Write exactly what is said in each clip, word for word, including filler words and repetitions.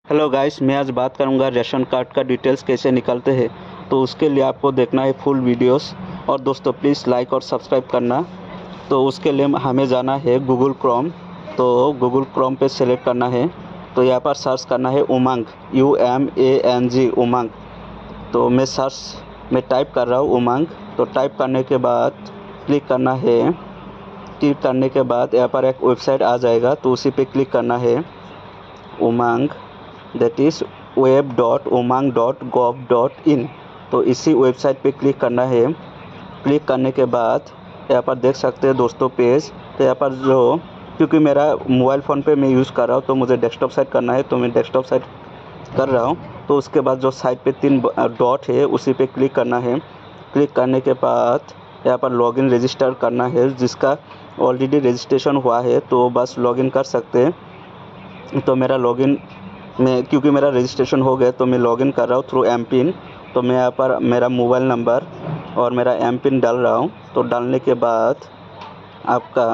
Hello guys, मैं आज बात करूंगा रेशन कार्ड का डिटेल्स कैसे निकालते हैं। तो उसके लिए आपको देखना है फुल वीडियोस। और दोस्तों प्लीज़ लाइक और सब्सक्राइब करना। तो उसके लिए हमें जाना है गूगल क्रोम। तो गूगल क्रोम पे सेलेक्ट करना है। तो यहाँ पर सर्च करना है Umang, U M A N G, Umang. तो मैं सर्च में टाइप कर रहा हूँ उमंग। तो टाइप करने के बाद क्लिक करना है। क्लिक करने के बाद यहाँ पर एक वेबसाइट आ जाएगा, तो उसी पे क्लिक करना है। Umang that is web dot Umang dot gov dot in. तो इसी वेबसाइट पे क्लिक करना है। क्लिक करने के बाद यहाँ पर देख सकते हैं दोस्तों पेज। तो यहाँ पर जो, क्योंकि मेरा मोबाइल फ़ोन पे मैं यूज़ कर रहा हूँ तो मुझे डेस्कटॉप साइट करना है, तो मैं डेस्कटॉप साइट कर रहा हूँ। तो उसके बाद जो साइट पे तीन डॉट है उसी पे क्लिक करना है। क्लिक करने के बाद यहाँ पर लॉगिन रजिस्टर करना है। जिसका ऑलरेडी रजिस्ट्रेशन हुआ है तो बस लॉगिन कर सकते हैं। तो मेरा लॉगिन में, क्योंकि मेरा रजिस्ट्रेशन हो गया तो मैं लॉगिन कर रहा हूँ थ्रू एम पिन। तो मैं यहाँ पर मेरा मोबाइल नंबर और मेरा एम पिन डाल रहा हूँ। तो डालने के बाद आपका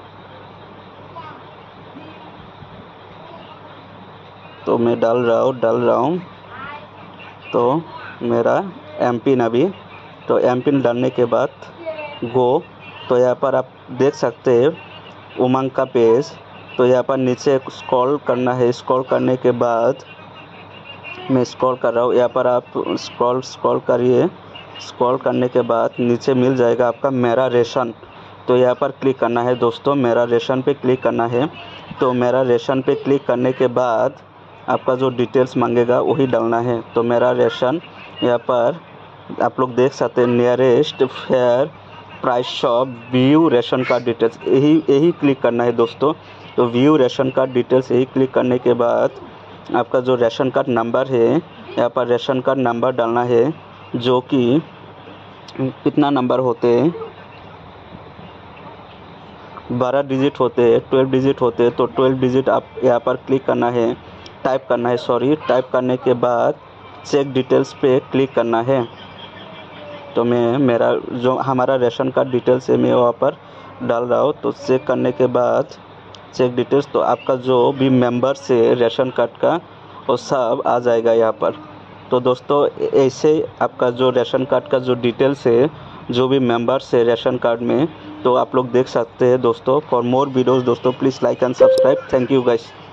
तो मैं डाल रहा हूँ डाल रहा हूँ तो मेरा एम पिन अभी, तो एम पिन डालने के बाद गो। तो यहाँ पर आप देख सकते हैं उमंग का पेज। तो यहाँ पर नीचे स्क्रॉल करना है। स्क्रॉल करने के बाद मैं स्क्रॉल कर रहा हूँ। यहाँ पर आप स्क्रॉल स्क्रॉल करिए। स्क्रॉल करने के बाद नीचे मिल जाएगा आपका मेरा रेशन। तो यहाँ पर क्लिक करना है दोस्तों, मेरा रेशन पे क्लिक करना है। तो मेरा रेशन पे क्लिक करने के बाद आपका जो डिटेल्स मांगेगा वही डालना है। तो मेरा रेशन यहाँ पर आप लोग देख सकते हैं, nearest fair price shop, view ration card details, यही यही क्लिक करना है दोस्तों। तो व्यू रेशन कार्ड डिटेल्स यही क्लिक करने के बाद आपका जो रेशन कार्ड नंबर है, यहाँ पर रेशन कार्ड नंबर डालना है, जो कि कितना नंबर होते हैं, बारह डिजिट होते हैं, ट्वेल्व डिजिट होते हैं। तो ट्वेल्व डिजिट आप यहाँ पर क्लिक करना है, टाइप करना है सॉरी टाइप करने के बाद चेक डिटेल्स पे क्लिक करना है। तो मैं मेरा जो हमारा रेशन कार्ड डिटेल्स है मैं वहाँ पर डाल रहा हूँ। तो चेक करने के बाद चेक डिटेल्स, तो आपका जो भी मेंबर्स है रेशन कार्ड का वो सब आ जाएगा यहाँ पर। तो दोस्तों ऐसे आपका जो रेशन कार्ड का जो डिटेल्स है, जो भी मेंबर्स है रेशन कार्ड में, तो आप लोग देख सकते हैं दोस्तों। फॉर मोर वीडियोस दोस्तों please like and subscribe. Thank you guys.